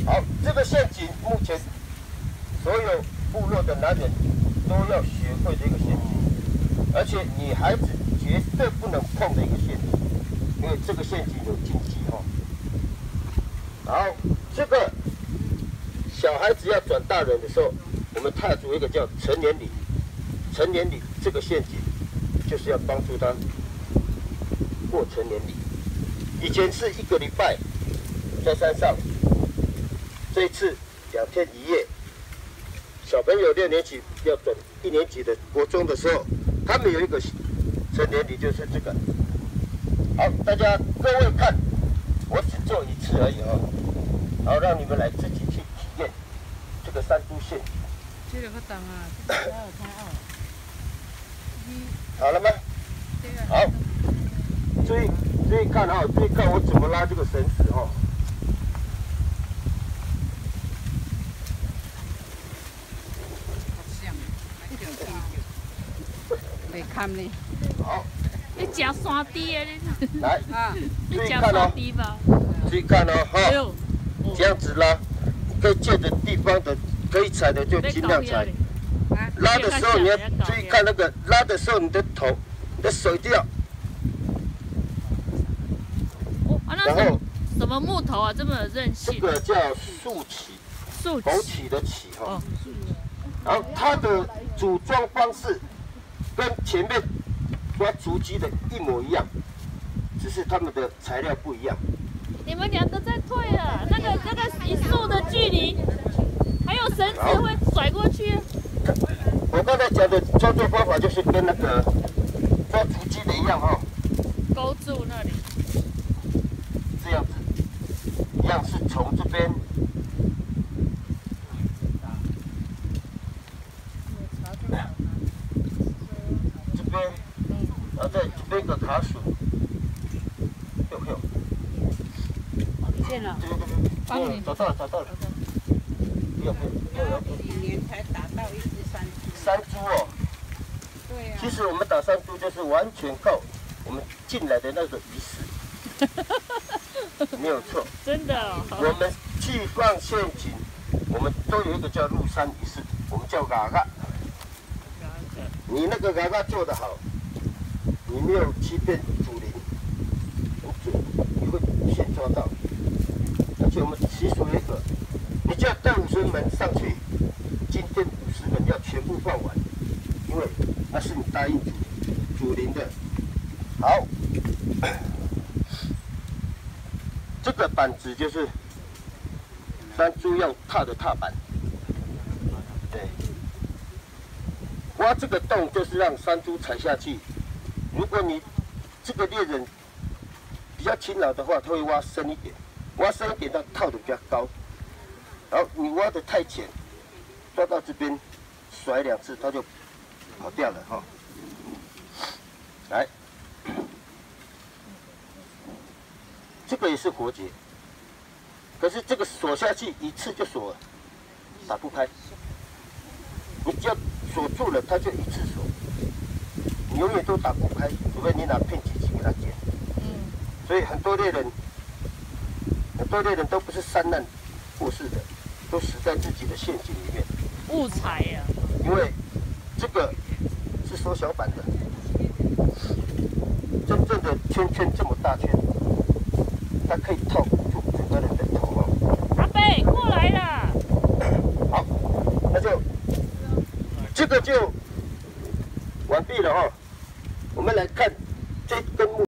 好，这个陷阱目前所有部落的男人都要学会这个陷阱，而且女孩子绝对不能碰的一个陷阱，因为这个陷阱有禁忌哈。然后这个小孩子要转大人的时候，我们踏足一个叫成年礼。成年礼这个陷阱就是要帮助他过成年礼。以前是1个礼拜在山上，这一次2天1夜。小朋友6年级要转1年级的国中的时候，他们有一个成年礼，就是这个。好，大家各位看，我只做1次而已哦，然后让你们来自己去体验这个山猪陷阱。 这个不懂啊， 好了吗？好，注意看哈，注意看我怎么拉这个绳子哈。 没看呢。 好， 你吃山猪的你？ 来， 你吃注意看哦， 山猪吧？ 注意看哦哈， 呦， 这样子拉，可以借着地方的可以踩的就尽量踩。拉的时候你要注意看那个，拉的时候你的头、你的手一定要。 哦，啊那什么木头啊，这么有韧性？ 这个叫竖起， 树枸杞的杞哈。 哦。 然后它的组装方式跟前面抓竹鸡的一模一样，只是它们的材料不一样。 你们2个在退了，那个1束的距离，还有绳子会甩过去。 我刚才讲的操作方法就是跟那个抓竹鸡的一样哈， 勾住那里。 这样子，一样是从这边。这边，然后在这边一个卡榫， 见了。 这边，找到了。不要。 几年才打到1只山猪哦。 对呀。 其实我们打山猪就是完全靠我们进来的那个仪式，没有错。 真的哦。 我们去放陷阱，我们都有一个叫入山仪式，我们叫嘎嘎。你那个嘎嘎做得好，你没有欺骗主灵，很准，你会先抓到。而且我们习俗有一个，你就要带50门上去，今天50门要全部放完，因为那是你答应主灵的。好，这个板子就是山猪要踏的踏板，对。挖这个洞就是让山猪踩下去。如果你这个猎人比较勤劳的话，他会挖深一点，挖深一点，它套的比较高。然后你挖的太浅，抓到这边甩2次，它就跑掉了哈。来，这个也是活结，可是这个锁下去1次就锁了，打不开。你只要锁住了，它就1次锁，你永远都打不开，除非你拿片机器给它剪。所以很多猎人都不是山难过世的，都死在自己的陷阱里面。 误踩呀！ 因为这个是缩小版的，真正的圈圈这么大圈，它可以套住整个人的头哦。 阿贝，过来了。 好，那就。这个就完毕了哈，我们来看这根木。